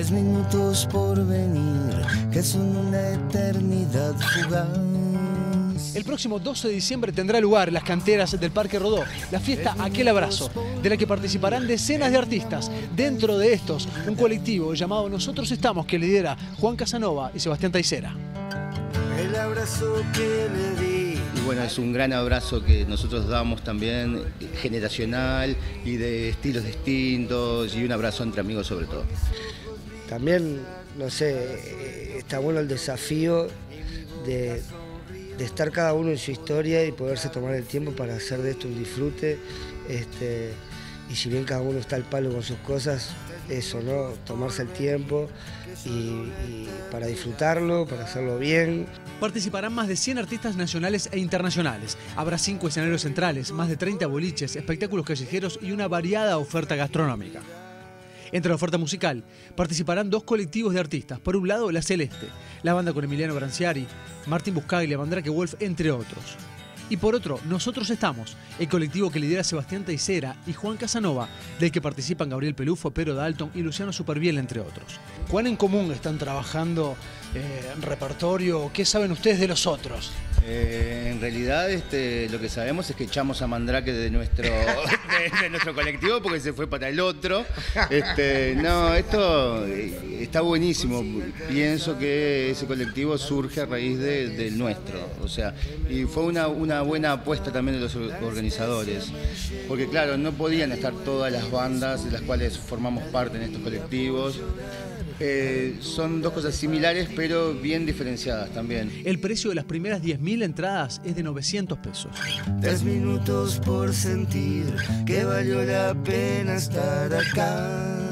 minutos por venir, que son una eternidad fugaz. El próximo 12 de diciembre tendrá lugar en las canteras del Parque Rodó la fiesta Aquel Abrazo, de la que participarán decenas de artistas. Dentro de estos, un colectivo llamado Nosotros Estamos, que lidera Juan Casanova y Sebastián Taicera. El abrazo que le di. Y bueno, es un gran abrazo que nosotros damos también, generacional y de estilos distintos, y un abrazo entre amigos sobre todo. También, no sé, está bueno el desafío de estar cada uno en su historia y poderse tomar el tiempo para hacer de esto un disfrute. Y si bien cada uno está al palo con sus cosas, eso, ¿no? Tomarse el tiempo y para disfrutarlo, para hacerlo bien. Participarán más de 100 artistas nacionales e internacionales. Habrá 5 escenarios centrales, más de 30 boliches, espectáculos callejeros y una variada oferta gastronómica. Entre la oferta musical, participarán 2 colectivos de artistas. Por un lado, La Celeste, la banda con Emiliano Branciari, Martín Buscaglia, Mandrake Wolf, entre otros. Y por otro, Nosotros Estamos, el colectivo que lidera Sebastián Taicera y Juan Casanova, del que participan Gabriel Pelufo, Pero Dalton y Luciano Superviel, entre otros. ¿Cuán en común están trabajando en repertorio? ¿Qué saben ustedes de los otros? En realidad lo que sabemos es que echamos a Mandrake de nuestro colectivo porque se fue para el otro. No, esto está buenísimo. Pienso que ese colectivo surge a raíz del nuestro. O sea, y fue una buena apuesta también de los organizadores. Porque claro, no podían estar todas las bandas de las cuales formamos parte en estos colectivos. Son dos cosas similares pero bien diferenciadas también. El precio de las primeras 10.000 entradas es de 900 pesos. 3 minutos por sentir que valió la pena estar acá.